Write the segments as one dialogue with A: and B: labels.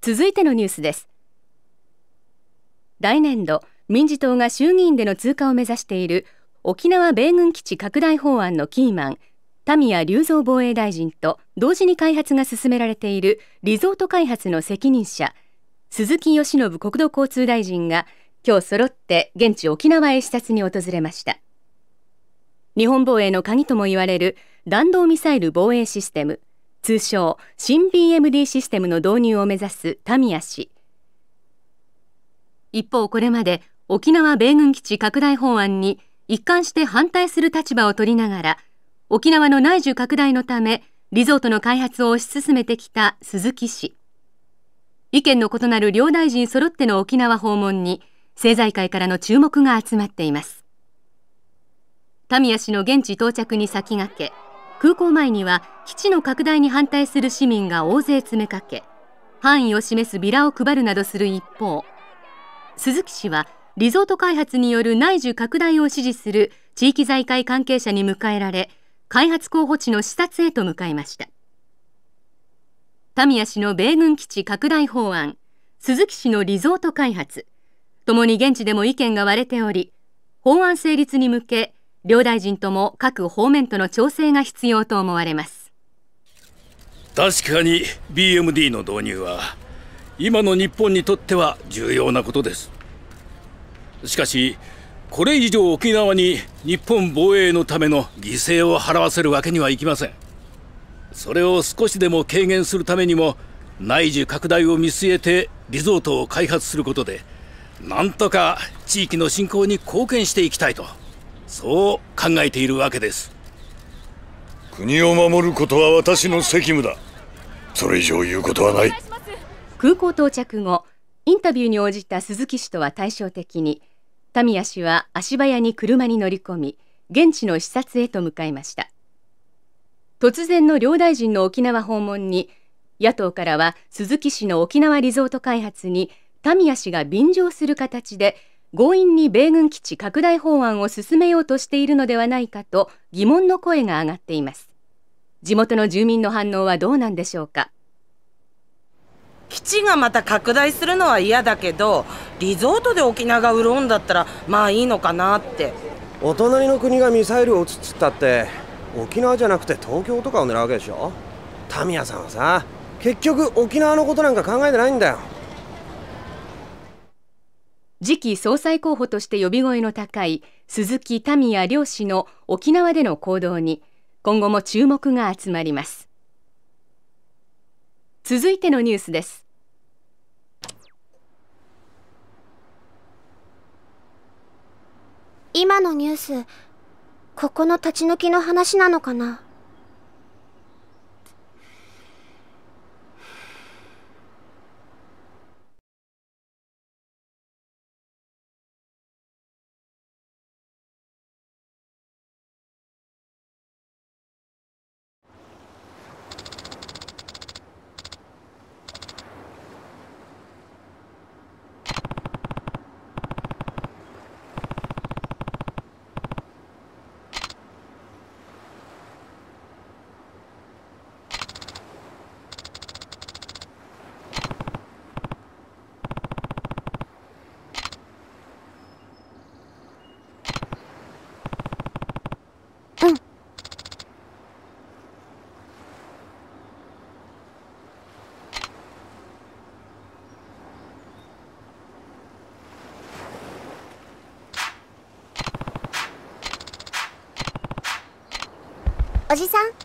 A: 続いてのニュースです。来年度、民自党が衆議院での通過を目指している沖縄米軍基地拡大法案のキーマン、田宮隆三防衛大臣と同時に開発が進められているリゾート開発の責任者、鈴木義信国土交通大臣が今日揃って現地沖縄へ視察に訪れました。日本防衛の鍵とも言われる弾道ミサイル防衛システム、通称新 BMD システムの導入を目指す田宮氏。一方、これまで沖縄米軍基地拡大法案に一貫して反対する立場を取りながら、沖縄の内需拡大のためリゾートの開発を推し進めてきた鈴木氏。意見の異なる両大臣揃っての沖縄訪問に政財界からの注目が集まっています。田宮氏の現地到着に先駆け、空港前には基地の拡大に反対する市民が大勢詰めかけ、範囲を示すビラを配るなどする一方、鈴木氏はリゾート開発による内需拡大を支持する地域財界関係者に迎えられ、開発候補地の視察へと向かいました。田宮氏の米軍基地拡大法案、鈴木氏のリゾート開発、ともに現地でも意見が割れており、法案成立に向け両大臣とも各方面との調整が必要と思われます。
B: 確かに BMD の導入は今の日本にとっては重要なことです。しかしこれ以上沖縄に日本防衛のための犠牲を払わせるわけにはいきません。それを少しでも軽減するためにも内需拡大を見据えてリゾートを開発することで、なんとか地域の振興に貢献していきたいと、そう考えているわけです。
C: 国を守ることは私の責務だ。それ以上言うことはない。
A: 空港到着後、インタビューに応じた鈴木氏とは対照的に、田宮氏は足早に車に乗り込み、現地の視察へと向かいました。突然の両大臣の沖縄訪問に、野党からは鈴木氏の沖縄リゾート開発に田宮氏が便乗する形で強引に米軍基地拡大法案を進めようとしているのではないかと疑問の声が上がっています。地元の住民の反応はどうなんでしょうか。
D: 基地がまた拡大するのは嫌だけど、リゾートで沖縄が潤うんだったらまあいいのかなって。
E: お隣の国がミサイルを撃つっつったって沖縄じゃなくて東京とかを狙うわけでしょ。田宮さんはさ、結局沖縄のことなんか考えてないんだよ。
A: 次期総裁候補として呼び声の高い鈴木田宮両氏の沖縄での行動に今後も注目が集まります。続いてのニュースです。
F: 今のニュース、ここの立ち退きの話なのかな。おじさん。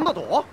E: なんだと？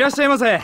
G: らっしゃいませ。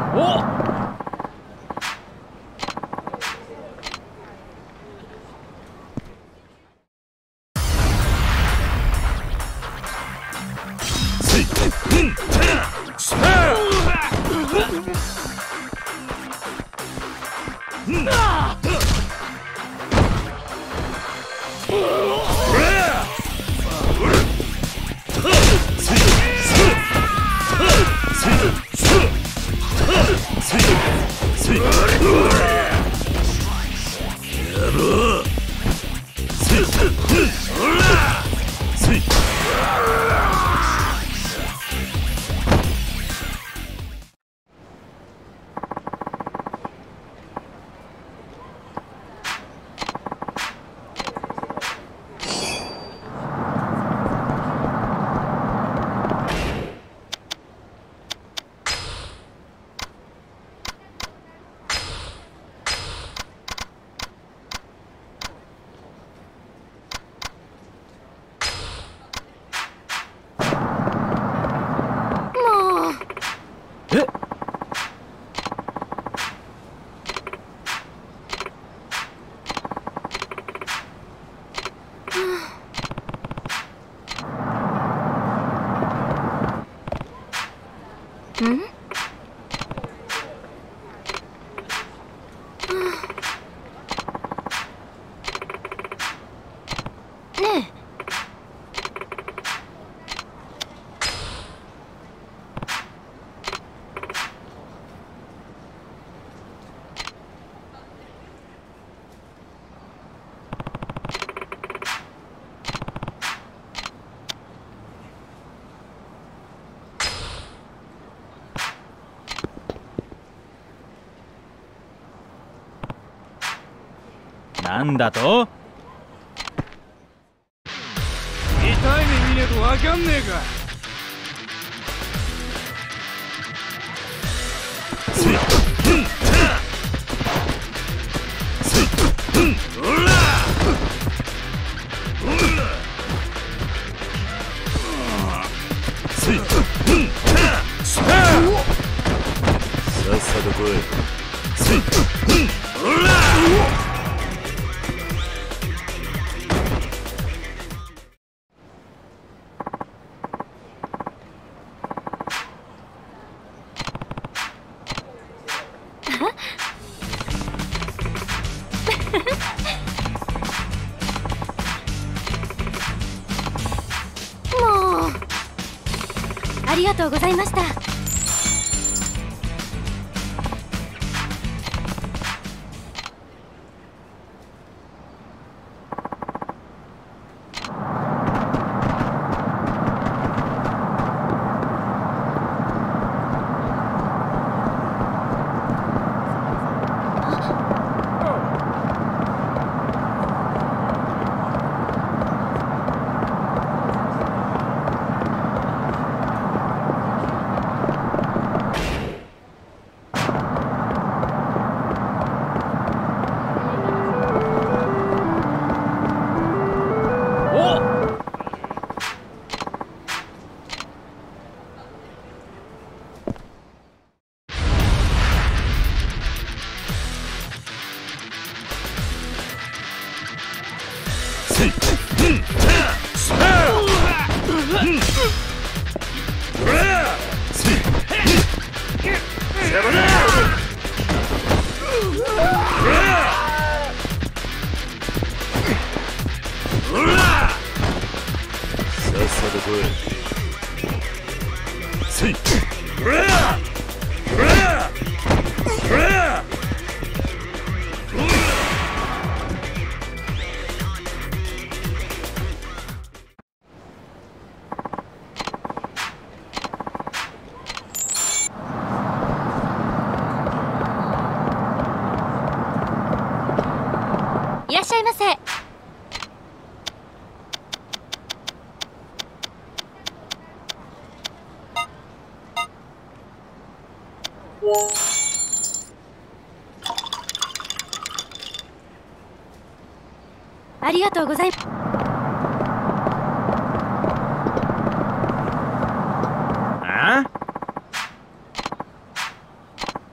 G: なんだと？
H: 痛い目見ねえとわかんねえか。
C: さっさと来い。
F: もう、ありがとうございました。いらっしゃいませ。ありがとうございます。
G: あ？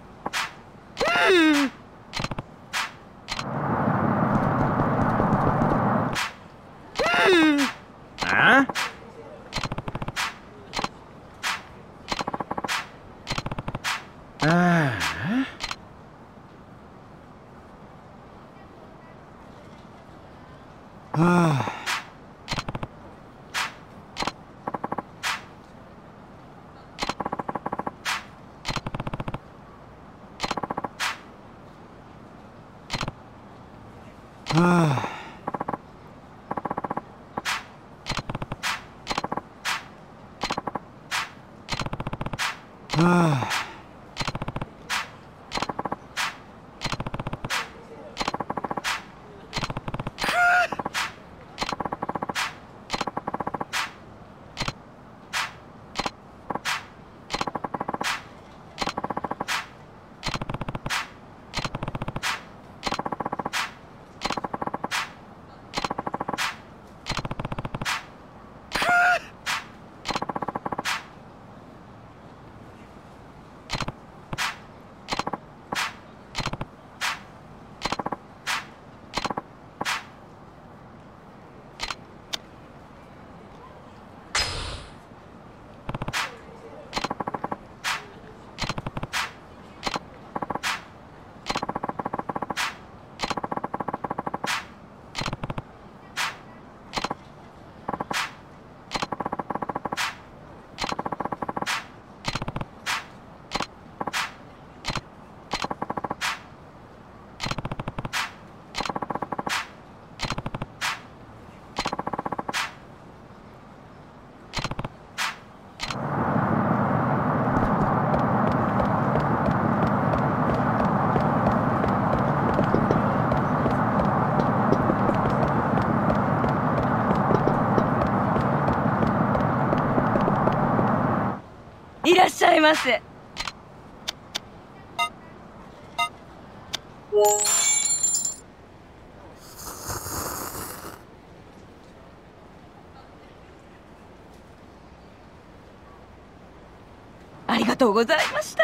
I: いらっしゃいませ。ありがとうございました。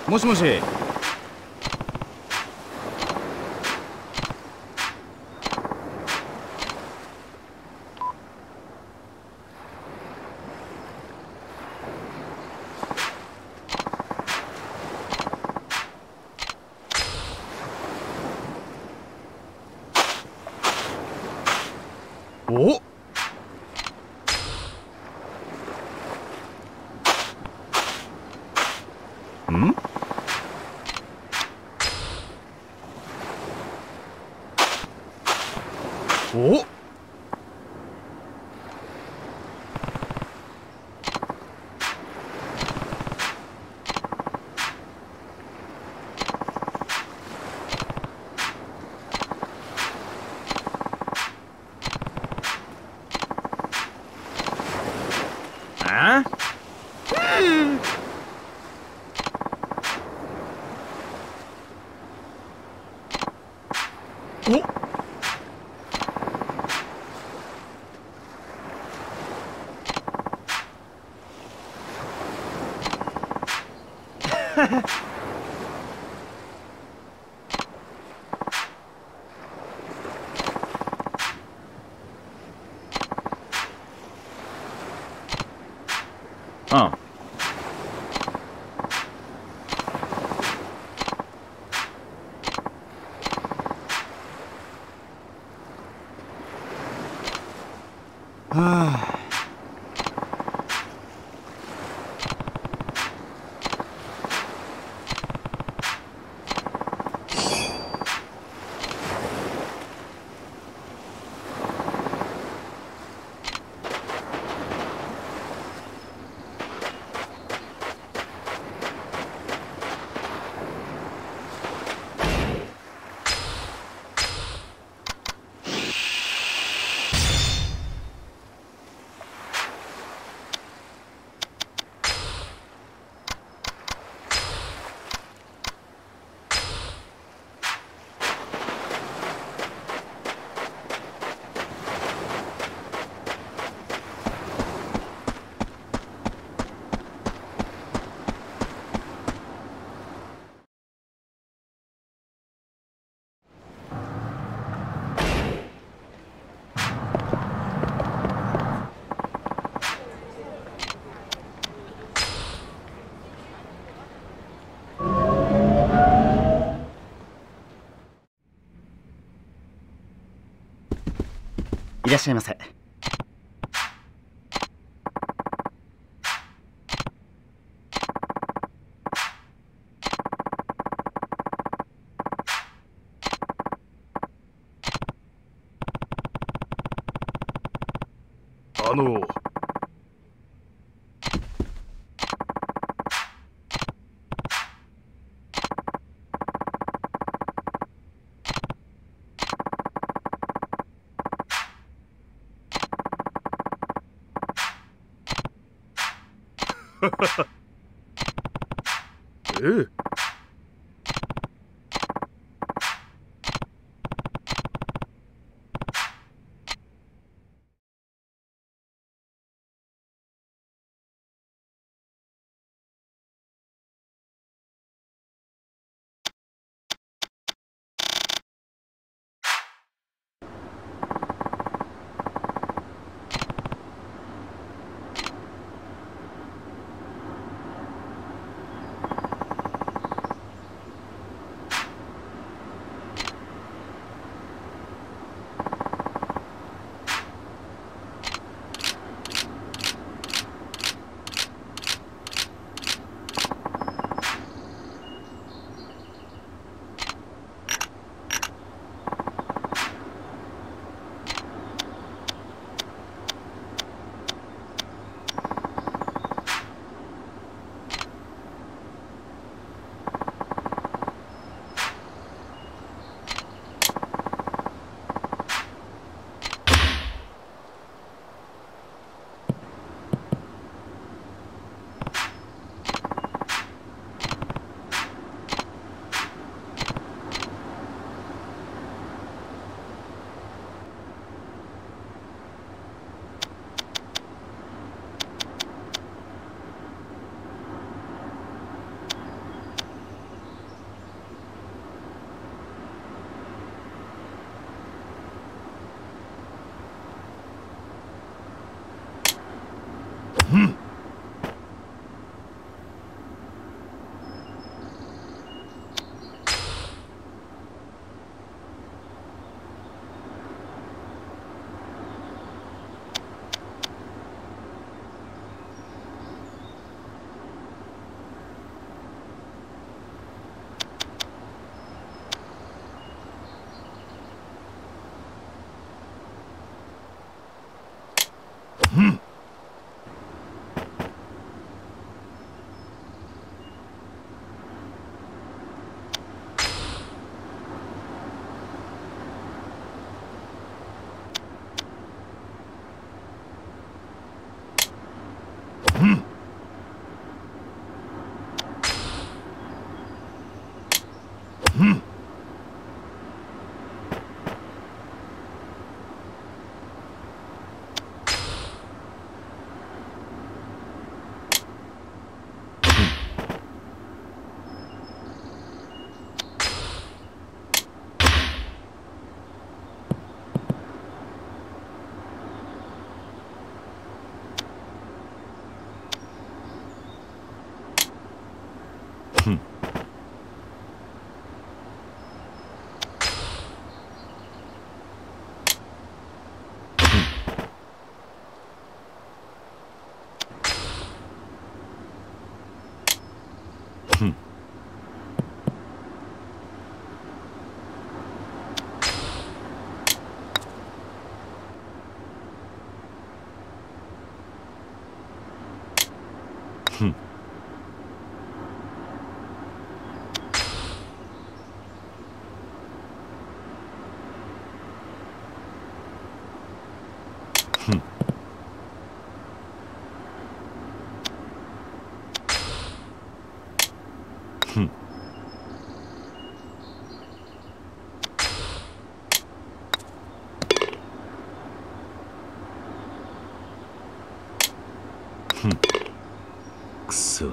G: もしもし。おっ、ん？おっ、あ？おっ、ああ。はあ。いらっしゃいませ。ええ。
J: くそ。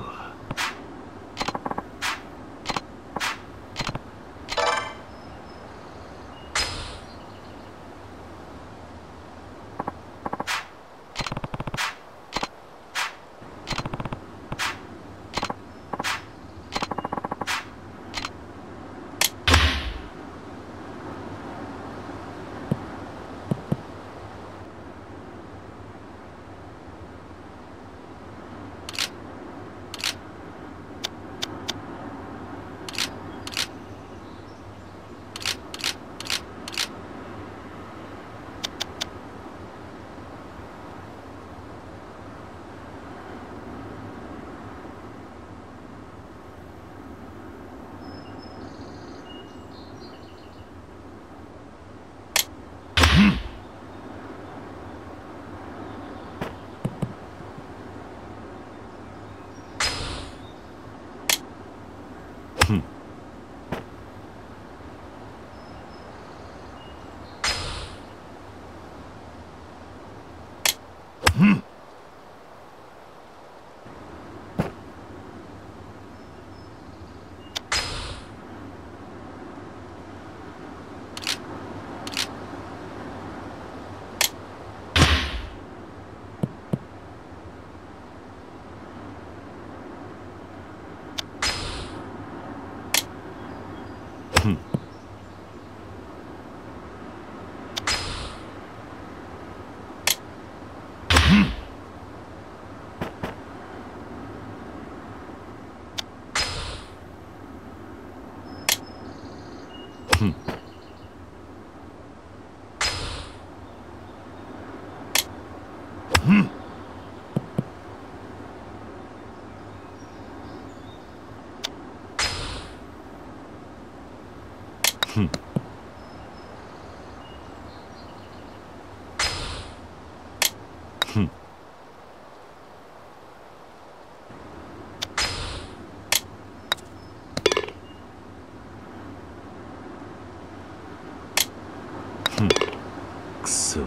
J: くそ。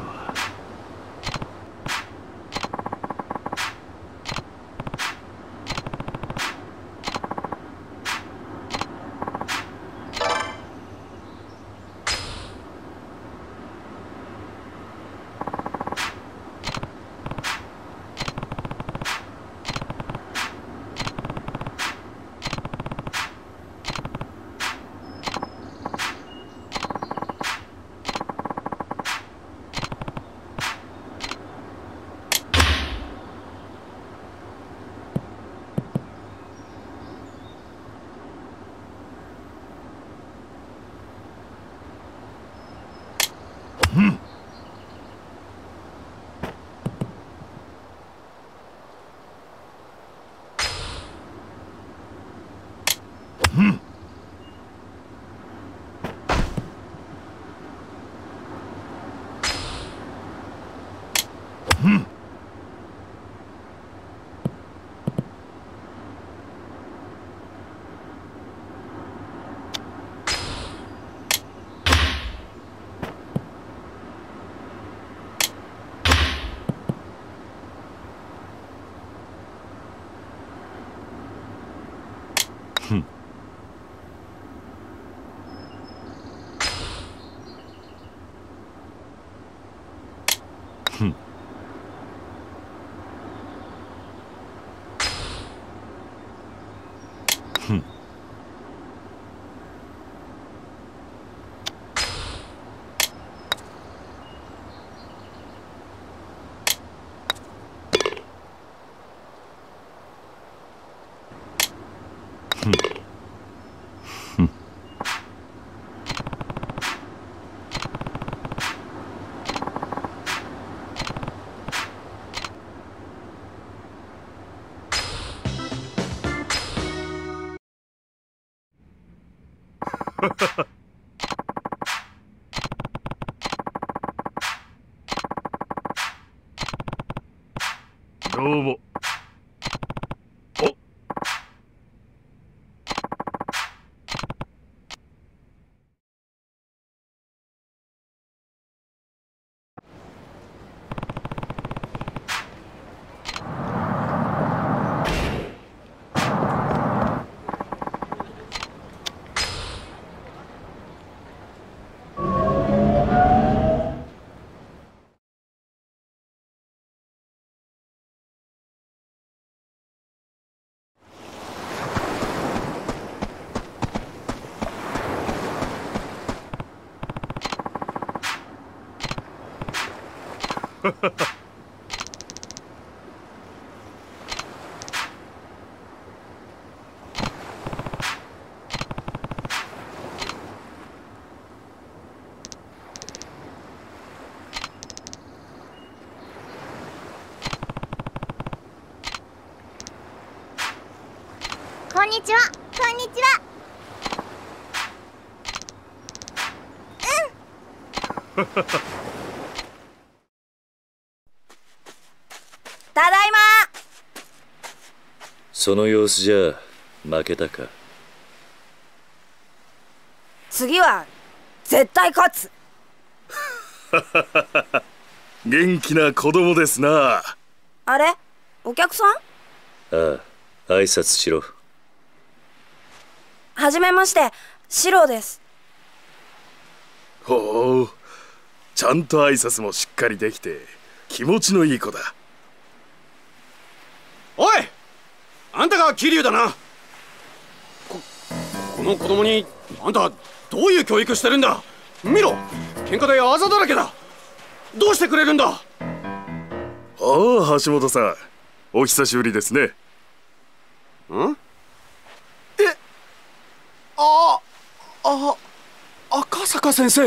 C: どうも。お。
F: こんにちは。こんにちは。
I: ただいま。
J: その様子じゃ負けたか。
I: 次は絶対勝つ。
C: 元気な子供ですな。
I: あれ、お客さん？
J: ああ、挨拶しろ。
I: はじめまして、シロです。
C: ほう、ちゃんと挨拶もしっかりできて気持ちのいい子だ。
E: おい、あんたが桐生だな。この子供にあんたどういう教育してるんだ。見ろ、喧嘩であざだらけだ。どうしてくれるんだ。
C: ああ、橋本さん、お久しぶりですね。
E: ん？赤坂先生。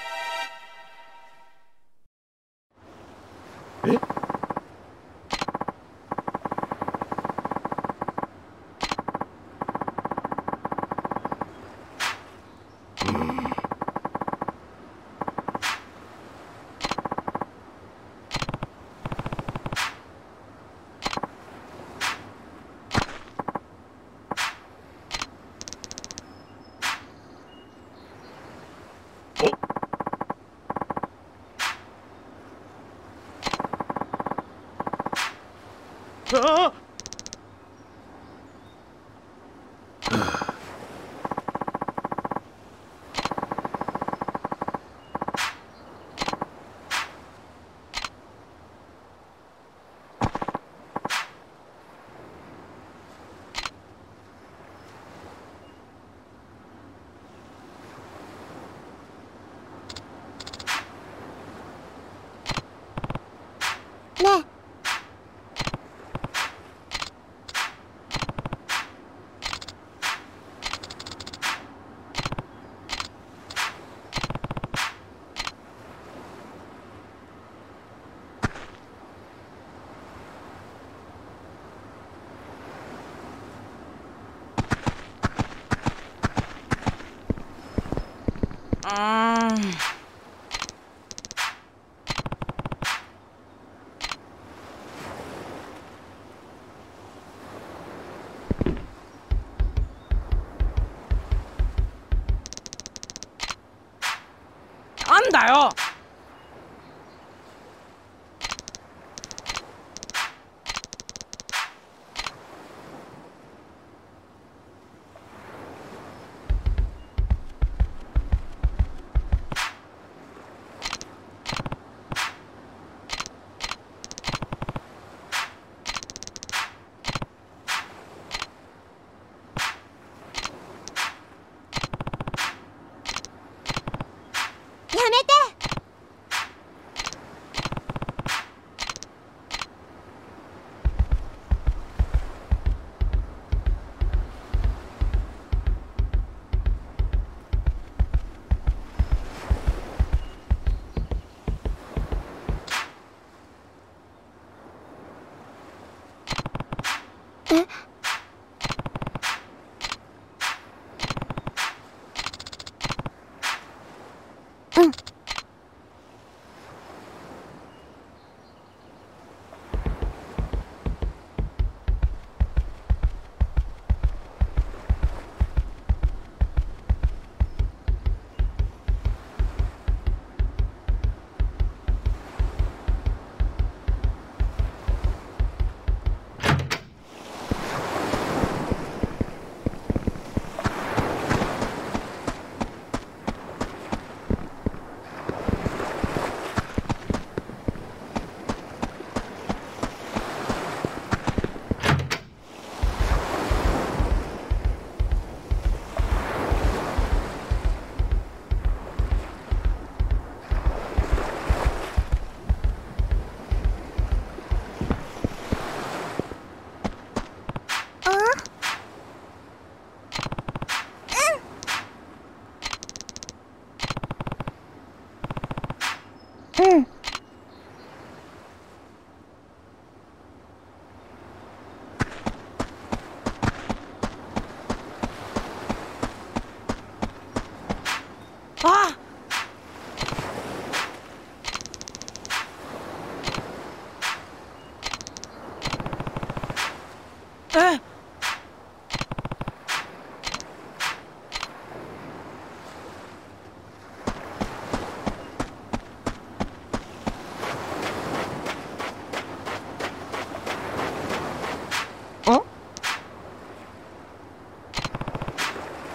E: あ
F: ねえ、
D: なんだよ。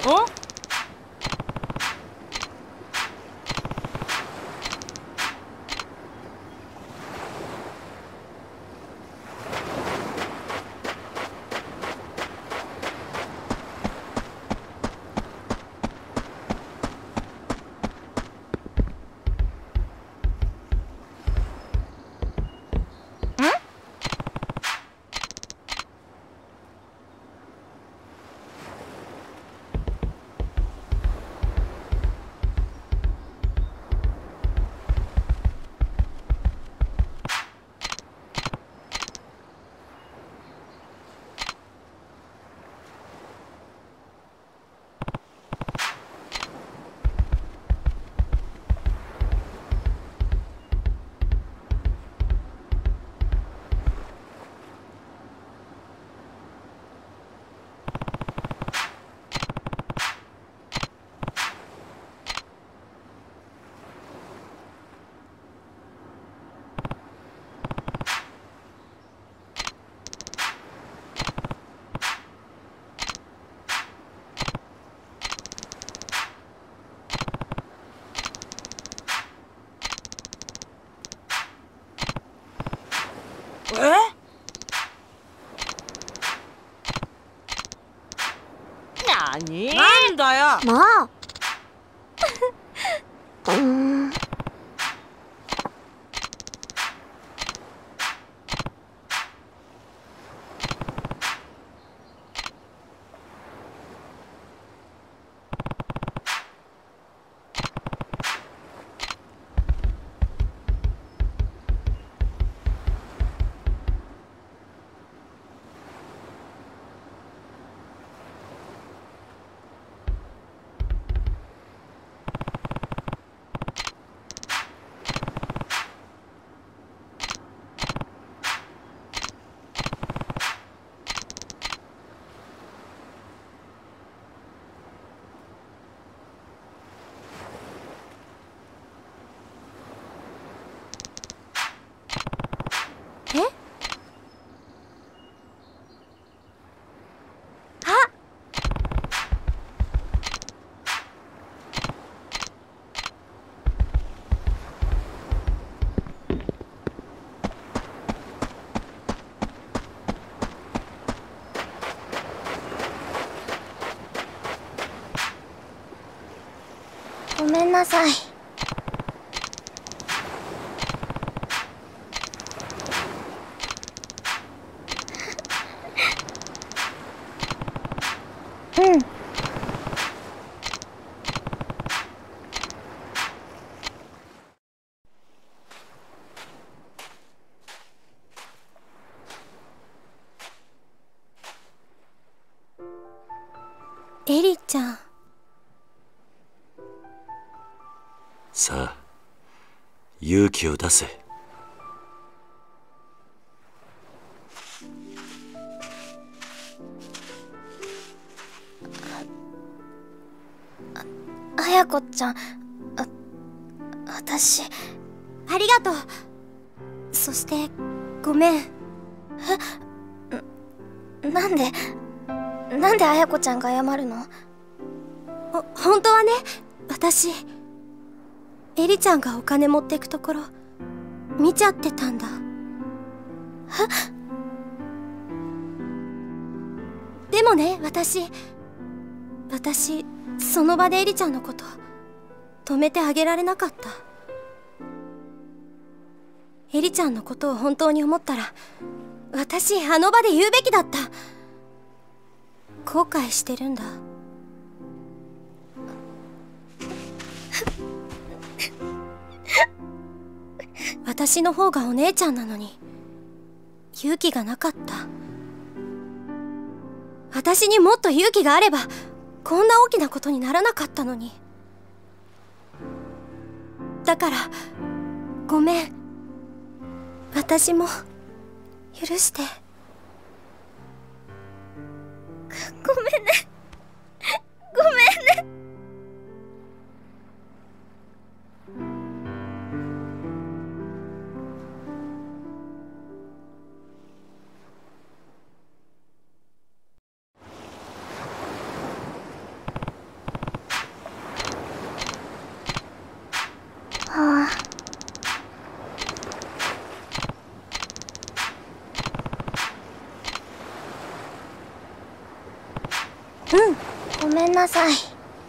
D: 何？なんだよ。
F: もうごめんなさい。エリちゃん。
J: さあ、勇気を出せ。
F: 綾子ちゃん、私ありがとう。そしてごめん。なんで綾子ちゃんが謝るの？本当はね、私エリちゃんがお金持ってくところ見ちゃってたんだ。でもね、私その場でエリちゃんのこと止めてあげられなかった。エリちゃんのことを本当に思ったら、私あの場で言うべきだった。後悔してるんだ。私の方がお姉ちゃんなのに勇気がなかった。私にもっと勇気があればこんな大きなことにならなかったのに。だからごめん。私も許して。ごめんね。ごめんね。 ごめんなさい。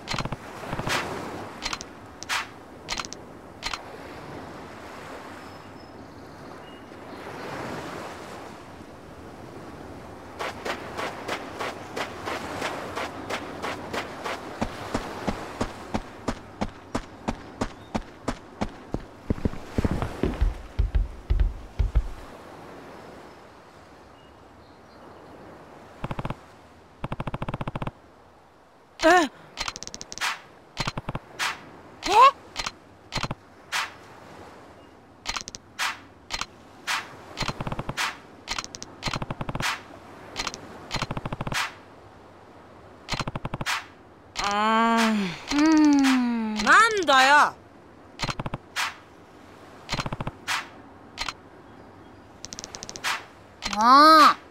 D: なんだよ。
K: もう